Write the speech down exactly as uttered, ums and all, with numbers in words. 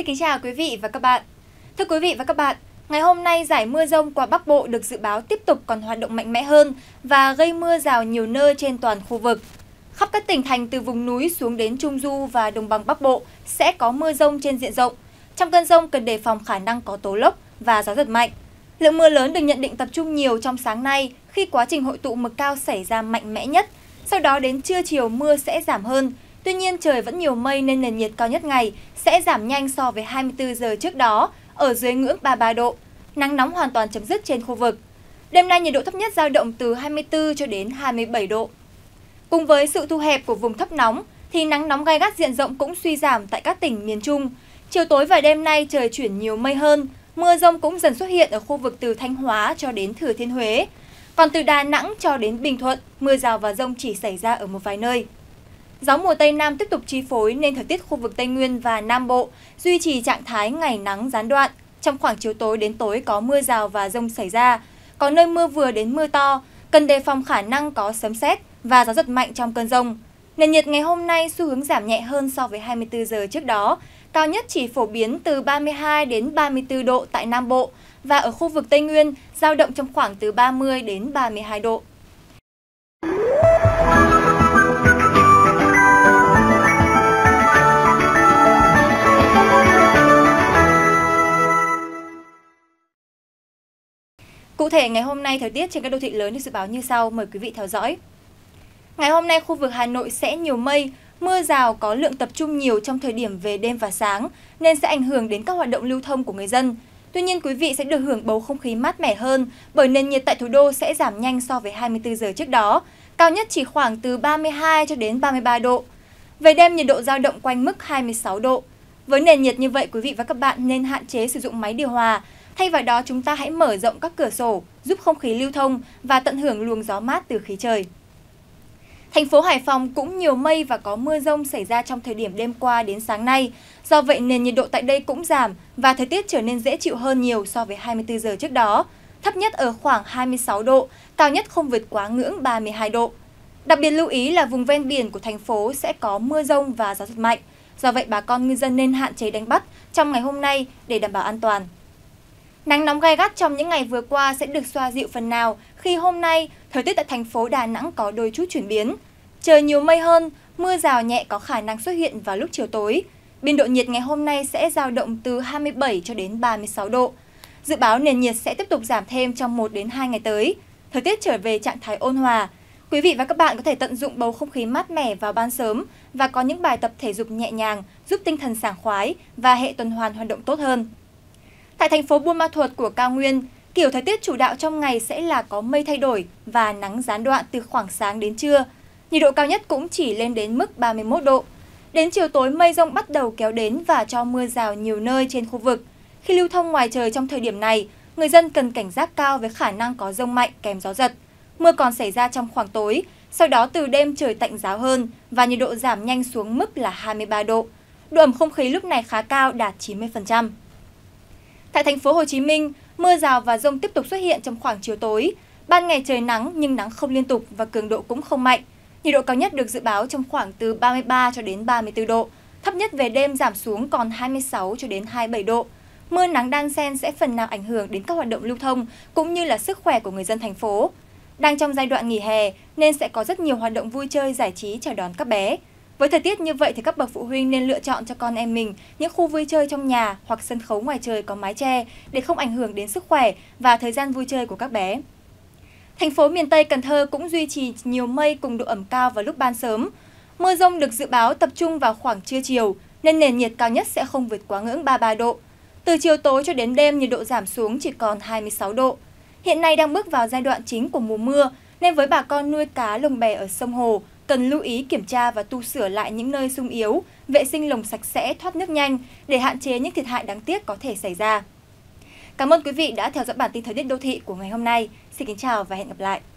Xin kính chào quý vị và các bạn. Thưa quý vị và các bạn, ngày hôm nay giải mưa rông qua Bắc Bộ được dự báo tiếp tục còn hoạt động mạnh mẽ hơn và gây mưa rào nhiều nơi trên toàn khu vực. Khắp các tỉnh thành từ vùng núi xuống đến Trung Du và Đồng bằng Bắc Bộ sẽ có mưa rông trên diện rộng. Trong cơn rông cần đề phòng khả năng có tố lốc và gió giật mạnh. Lượng mưa lớn được nhận định tập trung nhiều trong sáng nay khi quá trình hội tụ mực cao xảy ra mạnh mẽ nhất. Sau đó đến trưa chiều mưa sẽ giảm hơn. Tuy nhiên trời vẫn nhiều mây nên nền nhiệt cao nhất ngày sẽ giảm nhanh so với hai mươi tư giờ trước đó, ở dưới ngưỡng ba mươi ba độ. Nắng nóng hoàn toàn chấm dứt trên khu vực. Đêm nay nhiệt độ thấp nhất dao động từ hai mươi tư cho đến hai mươi bảy độ. Cùng với sự thu hẹp của vùng thấp nóng thì nắng nóng gay gắt diện rộng cũng suy giảm tại các tỉnh miền Trung. Chiều tối và đêm nay trời chuyển nhiều mây hơn, mưa rông cũng dần xuất hiện ở khu vực từ Thanh Hóa cho đến Thừa Thiên Huế. Còn từ Đà Nẵng cho đến Bình Thuận, mưa rào và dông chỉ xảy ra ở một vài nơi. Gió mùa Tây Nam tiếp tục chi phối nên thời tiết khu vực Tây Nguyên và Nam Bộ duy trì trạng thái ngày nắng gián đoạn. Trong khoảng chiều tối đến tối có mưa rào và dông xảy ra, có nơi mưa vừa đến mưa to, cần đề phòng khả năng có sấm sét và gió giật mạnh trong cơn dông. Nền nhiệt ngày hôm nay xu hướng giảm nhẹ hơn so với hai mươi tư giờ trước đó, cao nhất chỉ phổ biến từ ba mươi hai đến ba mươi tư độ tại Nam Bộ và ở khu vực Tây Nguyên dao động trong khoảng từ ba mươi đến ba mươi hai độ. Cụ thể, ngày hôm nay thời tiết trên các đô thị lớn được dự báo như sau, mời quý vị theo dõi. Ngày hôm nay khu vực Hà Nội sẽ nhiều mây, mưa rào có lượng tập trung nhiều trong thời điểm về đêm và sáng nên sẽ ảnh hưởng đến các hoạt động lưu thông của người dân. Tuy nhiên quý vị sẽ được hưởng bầu không khí mát mẻ hơn bởi nền nhiệt tại thủ đô sẽ giảm nhanh so với hai mươi tư giờ trước đó, cao nhất chỉ khoảng từ ba mươi hai cho đến ba mươi ba độ. Về đêm nhiệt độ dao động quanh mức hai mươi sáu độ. Với nền nhiệt như vậy quý vị và các bạn nên hạn chế sử dụng máy điều hòa. Thay vào đó chúng ta hãy mở rộng các cửa sổ, giúp không khí lưu thông và tận hưởng luồng gió mát từ khí trời. Thành phố Hải Phòng cũng nhiều mây và có mưa rông xảy ra trong thời điểm đêm qua đến sáng nay. Do vậy nền nhiệt độ tại đây cũng giảm và thời tiết trở nên dễ chịu hơn nhiều so với hai mươi tư giờ trước đó. Thấp nhất ở khoảng hai mươi sáu độ, cao nhất không vượt quá ngưỡng ba mươi hai độ. Đặc biệt lưu ý là vùng ven biển của thành phố sẽ có mưa rông và gió giật mạnh. Do vậy bà con ngư dân nên hạn chế đánh bắt trong ngày hôm nay để đảm bảo an toàn. Nắng nóng gay gắt trong những ngày vừa qua sẽ được xoa dịu phần nào khi hôm nay thời tiết tại thành phố Đà Nẵng có đôi chút chuyển biến. Trời nhiều mây hơn, mưa rào nhẹ có khả năng xuất hiện vào lúc chiều tối. Biên độ nhiệt ngày hôm nay sẽ dao động từ hai mươi bảy cho đến ba mươi sáu độ. Dự báo nền nhiệt sẽ tiếp tục giảm thêm trong một đến hai ngày tới. Thời tiết trở về trạng thái ôn hòa. Quý vị và các bạn có thể tận dụng bầu không khí mát mẻ vào ban sớm và có những bài tập thể dục nhẹ nhàng giúp tinh thần sảng khoái và hệ tuần hoàn hoạt động tốt hơn. Tại thành phố Buôn Ma Thuột của cao nguyên, kiểu thời tiết chủ đạo trong ngày sẽ là có mây thay đổi và nắng gián đoạn từ khoảng sáng đến trưa. Nhiệt độ cao nhất cũng chỉ lên đến mức ba mươi mốt độ. Đến chiều tối mây rông bắt đầu kéo đến và cho mưa rào nhiều nơi trên khu vực. Khi lưu thông ngoài trời trong thời điểm này, người dân cần cảnh giác cao với khả năng có dông mạnh kèm gió giật. Mưa còn xảy ra trong khoảng tối, sau đó từ đêm trời tạnh ráo hơn và nhiệt độ giảm nhanh xuống mức là hai mươi ba độ. Độ ẩm không khí lúc này khá cao đạt chín mươi phần trăm. Tại thành phố Hồ Chí Minh, mưa rào và dông tiếp tục xuất hiện trong khoảng chiều tối. Ban ngày trời nắng nhưng nắng không liên tục và cường độ cũng không mạnh. Nhiệt độ cao nhất được dự báo trong khoảng từ ba mươi ba cho đến ba mươi tư độ. Thấp nhất về đêm giảm xuống còn hai mươi sáu cho đến hai mươi bảy độ. Mưa nắng đan xen sẽ phần nào ảnh hưởng đến các hoạt động lưu thông cũng như là sức khỏe của người dân thành phố. Đang trong giai đoạn nghỉ hè nên sẽ có rất nhiều hoạt động vui chơi giải trí chào đón các bé. Với thời tiết như vậy thì các bậc phụ huynh nên lựa chọn cho con em mình những khu vui chơi trong nhà hoặc sân khấu ngoài trời có mái che để không ảnh hưởng đến sức khỏe và thời gian vui chơi của các bé. Thành phố miền Tây Cần Thơ cũng duy trì nhiều mây cùng độ ẩm cao vào lúc ban sớm. Mưa rông được dự báo tập trung vào khoảng trưa chiều nên nền nhiệt cao nhất sẽ không vượt quá ngưỡng ba mươi ba độ. Từ chiều tối cho đến đêm nhiệt độ giảm xuống chỉ còn hai mươi sáu độ. Hiện nay đang bước vào giai đoạn chính của mùa mưa nên với bà con nuôi cá lồng bè ở sông hồ cần lưu ý kiểm tra và tu sửa lại những nơi sung yếu, vệ sinh lồng sạch sẽ, thoát nước nhanh để hạn chế những thiệt hại đáng tiếc có thể xảy ra. Cảm ơn quý vị đã theo dõi bản tin thời tiết đô thị của ngày hôm nay. Xin kính chào và hẹn gặp lại.